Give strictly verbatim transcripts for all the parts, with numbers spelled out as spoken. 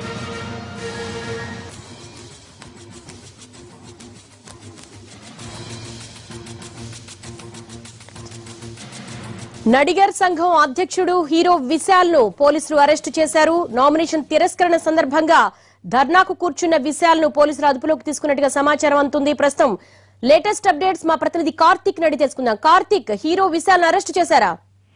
నడిగర్ సంఘం అధ్యక్షుడు హీరో విశాల్ ను పోలీసులు అరెస్టు చేశారు. నామినేషన్ తిరస్కరణ సందర్భంగా ధర్నాకు కూర్చున్న విశాల్ ను పోలీసులు అదుపులోకి తీసుకున్నట్టుగా సమాచారం అందుతుంది. ప్రస్తుతం లేటెస్ట్ అప్డేట్స్ మా ప్రతినిధి కార్తిక్ నడి తెలుసుకుందాం. కార్తిక్, హీరో విశాల్ ను అరెస్టు చేశారా?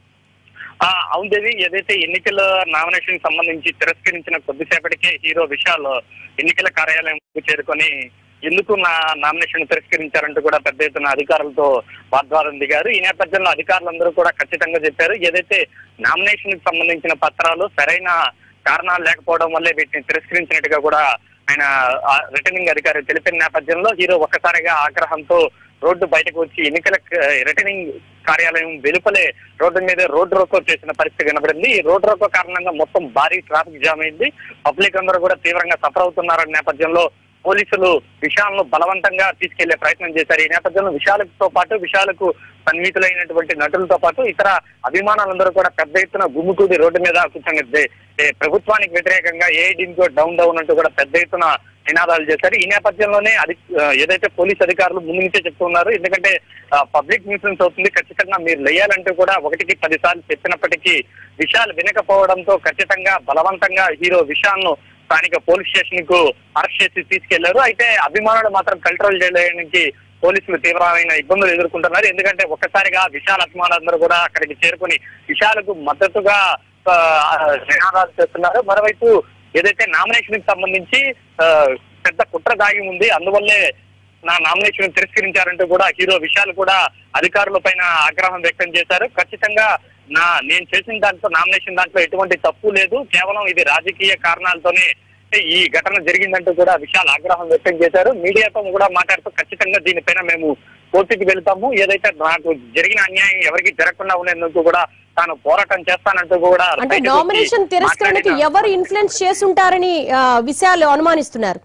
అవును దేవి, ఏదైతే ఎన్నికల నామినేషన్ సంబంధించి తిరస్కరించిన కొద్దిసేపటికే హీరో విశాల్ ఎన్నికల కార్యాలయం చేరుకొని ఎందుకు నా నామినేషన్ తిరస్కరించారంటూ కూడా పెద్ద ఎత్తున అధికారులతో వాగ్వాదం దిగారు. ఈ నేపథ్యంలో అధికారులందరూ కూడా ఖచ్చితంగా చెప్పారు, ఏదైతే నామినేషన్ కి సంబంధించిన పత్రాలు సరైన కారణాలు లేకపోవడం వల్లే వీటిని తిరస్కరించినట్టుగా కూడా ఆయన రిటర్నింగ్ అధికారి తెలిపిన నేపథ్యంలో హీరో ఒక్కసారిగా ఆగ్రహంతో రోడ్డు బయటకు వచ్చి ఎన్నికల రిటర్నింగ్ కార్యాలయం వెలుపలే రోడ్డు మీద రోడ్డు రోకో చేసిన పరిస్థితి కనబడింది. ఈ రోడ్డు రోకో కారణంగా మొత్తం భారీ ట్రాఫిక్ జామ్ అయింది. పబ్లిక్ అందరూ కూడా తీవ్రంగా సఫర్ అవుతున్నారన్న నేపథ్యంలో పోలీసులు విశాల్ను బలవంతంగా తీసుకెళ్లే ప్రయత్నం చేశారు. ఈ నేపథ్యంలో విశాల్తో పాటు విశాలకు సన్నిహితులైనటువంటి నటులతో పాటు ఇతర అభిమానులందరూ కూడా పెద్ద ఎత్తున గుమ్ముకూడి రోడ్డు మీద కూర్చొని ప్రభుత్వానికి వ్యతిరేకంగా ఏ డింకో డౌన్ డౌన్ అంటూ కూడా పెద్ద ఎత్తున నినాదాలు చేశారు. ఈ నేపథ్యంలోనే అది ఏదైతే పోలీస్ అధికారులు ముందు నుంచే చెప్తున్నారు, ఎందుకంటే పబ్లిక్ న్యూసెన్స్ అవుతుంది, ఖచ్చితంగా మీరు లేయాలంటూ కూడా ఒకటికి పది సార్లు చెప్పినప్పటికీ విశాల్ వినకపోవడంతో ఖచ్చితంగా బలవంతంగా హీరో విశాల్ ను స్థానిక పోలీస్ స్టేషన్ కు అరెస్ట్ చేసి తీసుకెళ్లారు. అయితే అభిమానులు మాత్రం కంట్రోల్ చేయడానికి పోలీసులు తీవ్రమైన ఇబ్బందులు ఎదుర్కొంటున్నారు. ఎందుకంటే ఒక్కసారిగా విశాల్ అభిమానులందరూ కూడా అక్కడికి చేరుకుని విశాల్కు మద్దతుగా నినాదాలు చేస్తున్నారు. మరోవైపు ఏదైతే నామినేషన్ కి సంబంధించి పెద్ద కుట్ర దాగి ఉంది, అందువల్లే నా నామినేషన్ తిరస్కరించారంటూ కూడా హీరో విశాల్ కూడా అధికారుల పైన ఆగ్రహం వ్యక్తం చేశారు. ఖచ్చితంగా నా నేను చేసిన దాంట్లో నామినేషన్ దాంట్లో ఎటువంటి తప్పు లేదు, కేవలం ఇది రాజకీయ కారణాలతోనే ఈ ఘటన జరిగిందంటూ కూడా విశాల్ ఆగ్రహం వ్యక్తం చేశారు. మీడియాతో కూడా మాట్లాడుతూ ఖచ్చితంగా దీనిపైన మేము కోర్టుకి వెళ్తాము, ఏదైతే నాకు జరిగిన అన్యాయం ఎవరికి జరగకుండా ఉండేందుకు కూడా తాను పోరాటం చేస్తానంటూ కూడా నామినేషన్ తిరస్కరణకి ఎవరు ఇన్ఫ్లుయెన్స్ చేస్తుంటారని విశాల్ అనుమానిస్తున్నారు.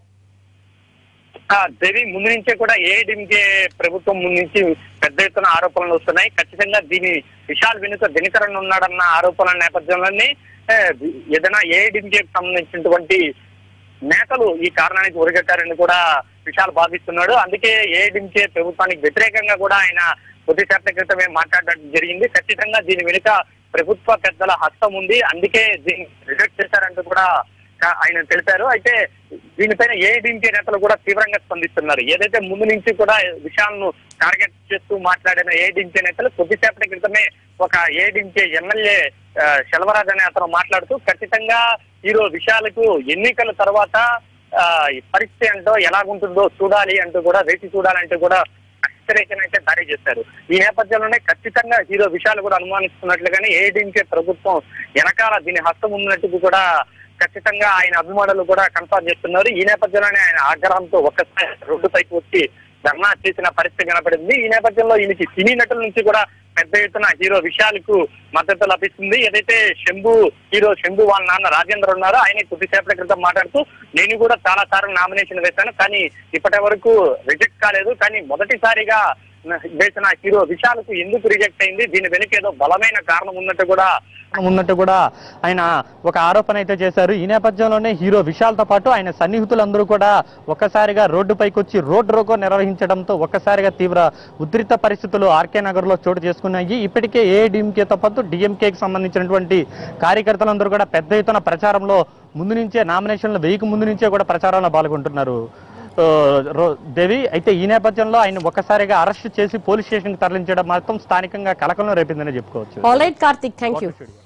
దేవి, ముందు నుంచే కూడా ఏఐడిఎంకే ప్రభుత్వం ముందు నుంచి పెద్ద ఎత్తున ఆరోపణలు వస్తున్నాయి. ఖచ్చితంగా దీని విశాల్ వెనుక దినకరణ ఉన్నాడన్న ఆరోపణల నేపథ్యంలోనే ఏదైనా ఏఐడిఎంకేకి సంబంధించినటువంటి నేతలు ఈ కారణానికి ఒరిగట్టారని కూడా విశాల్ భావిస్తున్నాడు. అందుకే ఏఐడిఎంకే ప్రభుత్వానికి వ్యతిరేకంగా కూడా ఆయన కొద్దిసేపటి క్రితమే మాట్లాడడం జరిగింది. ఖచ్చితంగా దీని వెనుక ప్రభుత్వ పెద్దల హస్తం ఉంది, అందుకే దీన్ని రిజెక్ట్ చేశారంటూ కూడా ఆయన తెలిపారు. అయితే దీనిపైన ఏఐడిఎంకే నేతలు కూడా తీవ్రంగా స్పందిస్తున్నారు. ఏదైతే ముందు నుంచి కూడా విశాల్ ను టార్గెట్ చేస్తూ మాట్లాడిన ఏఐడిఎంకే నేతలు కొద్దిసేపటి క్రితమే ఒక ఏఐడిఎంకే ఎమ్మెల్యే శెల్వరాజ్ అనే అతను మాట్లాడుతూ ఖచ్చితంగా హీరో విశాల్కు ఎన్నికల తర్వాత పరిస్థితి అంటూ ఎలాగుంటుందో చూడాలి అంటూ కూడా వేచి చూడాలంటూ కూడా హెచ్చరికనైతే జారీ చేశారు. ఈ నేపథ్యంలోనే ఖచ్చితంగా హీరో విశాల్ కూడా అనుమానిస్తున్నట్లుగానే ఏఐడిఎంకే ప్రభుత్వం వెనకాల దీని హస్తం ఉన్నట్టు కూడా ఖచ్చితంగా ఆయన అభిమానులు కూడా కన్ఫర్మ్ చేస్తున్నారు. ఈ నేపథ్యంలోనే ఆయన ఆగ్రహంతో ఒక్కసారి రోడ్డుపైకి వచ్చి ధర్నా చేసిన పరిస్థితి కనపడింది. ఈ నేపథ్యంలో ఈయనకి సినీ నటుల నుంచి కూడా పెద్ద ఎత్తున హీరో విశాల్ కు మద్దతు లభిస్తుంది. ఏదైతే శంభు హీరో శంభు వాళ్ళ నాన్న రాజేంద్ర ఉన్నారో ఆయన కొద్దిసేపటి క్రితం మాట్లాడుతూ నేను కూడా చాలా సార్లు నామినేషన్ వేశాను, కానీ ఇప్పటి వరకు రిజెక్ట్ కాలేదు, కానీ మొదటిసారిగా వేసిన హీరో విశాల్ కు ఎందుకు రిజెక్ట్ అయింది, దీని వెనుక ఏదో బలమైన కారణం ఉన్నట్టు కూడా ఉన్నట్టు కూడా ఆయన ఒక ఆరోపణ అయితే చేశారు. ఈ నేపథ్యంలోనే హీరో విశాల్ తో పాటు ఆయన సన్నిహితులందరూ కూడా ఒక్కసారిగా రోడ్డుపైకి వచ్చి రోడ్డు రోకో నిర్వహించడంతో ఒక్కసారిగా తీవ్ర ఉద్రిక్త పరిస్థితులు ఆర్కే నగర్ లో చోటు చేసుకున్నాయి. ఇప్పటికే ఏఐడిఎంకేతో పాటు డిఎంకేకి సంబంధించినటువంటి కార్యకర్తలందరూ కూడా పెద్ద ఎత్తున ప్రచారంలో ముందు నుంచే నామినేషన్లు వేయక ముందు నుంచే కూడా ప్రచారంలో పాల్గొంటున్నారు. దేవి, అయితే ఈ నేపథ్యంలో ఆయన ఒక్కసారిగా అరెస్ట్ చేసి పోలీస్ స్టేషన్ కి తరలించడం మాత్రం స్థానికంగా కలకలం రేపిందని చెప్పుకోవచ్చు. All right Karthik, thank you.